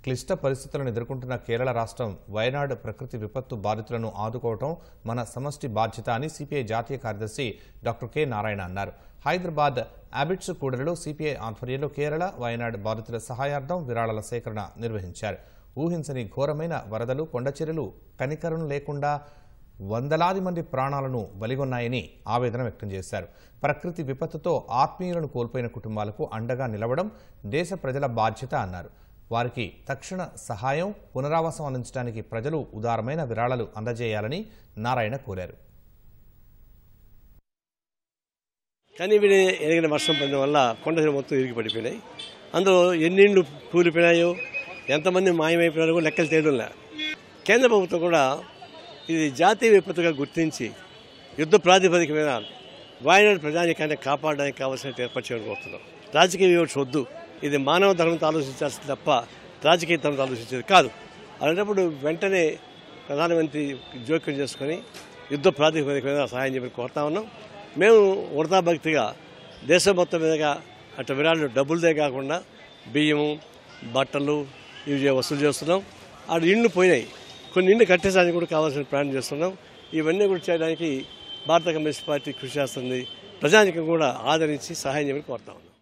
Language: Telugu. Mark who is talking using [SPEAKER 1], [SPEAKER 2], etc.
[SPEAKER 1] క్లిష్ట పరిస్థితులను ఎదుర్కొంటున్న కేరళ రాష్ట్రం వయనాడ్ ప్రకృతి విపత్తు బాధితులను ఆదుకోవడం మన సమష్టి బాధ్యత అని సిపిఐ జాతీయ కార్యదర్శి డాక్టర్ కె నారాయణ అన్నారు. హైదరాబాద్ అబిడ్స్ కూడలిలో సిపిఐ ఆధ్వర్యంలో కేరళ వయనాడ్ బాధితుల సహాయార్థం విరాళాల సేకరణ నిర్వహించారు. ఊహించని ఘోరమైన వరదలు, కొండచెరులు కనికరం లేకుండా వందలాది మంది ప్రాణాలను బలిగొన్నాయని ఆవేదన వ్యక్తం చేశారు. ప్రకృతి విపత్తుతో ఆత్మీయులను కోల్పోయిన కుటుంబాలకు అండగా నిలవడం దేశ ప్రజల బాధ్యత అన్నారు. వారికి తక్షణ సహాయం, పునరావాసం అందించడానికి ప్రజలు ఉదారమైన విరాళాలు అందజేయాలని నారాయణ కోరారు.
[SPEAKER 2] కానీ ఎరిగిన వర్షం పడిన వల్ల కొండచెరువు మొత్తం ఇరిగి పడిపోయినాయి. అందులో ఎన్ని ఇండ్లు కూలిపోయినాయో, ఎంతమంది మాయమైపోయినారో లెక్కలు తెలియదులే. కేంద్ర ప్రభుత్వం కూడా ఇది జాతీయ విపత్తుగా గుర్తించి యుద్ధ ప్రాతిపదిక మీద వయనాడ్ ప్రజానీకాన్ని కాపాడడానికి కావాల్సిన ఏర్పాటు చేయడం కోరుతున్నాం. రాజకీయ వివక్ష వద్దు. ఇది మానవ ధర్మంతో ఆలోచించాల్సింది తప్ప రాజకీయ ధర్మంతో ఆలోచించేది కాదు. అలాంటప్పుడు వెంటనే ప్రధానమంత్రి జోక్యం చేసుకొని యుద్ధ ప్రాతిపదిక మీద సహాయం చెప్పి కోరుతా ఉన్నాం. మేము వృధాభక్తిగా దేశం మొత్తం మీదుగా అటు విరాళాలు డబ్బులదే కాకుండా బియ్యము, బట్టలు ఇవి వసూలు చేస్తున్నాం. అటు ఇండ్లు పోయినాయి, కొన్ని ఇండ్లు కట్టేసానికి కూడా కావాల్సిన ప్రయాణం చేస్తున్నాం. ఇవన్నీ కూడా చేయడానికి భారత కమ్యూనిస్ట్ పార్టీ కృషి చేస్తుంది. ప్రజానికం కూడా ఆదరించి సహాయం చేయమని కోరుతా ఉన్నాం.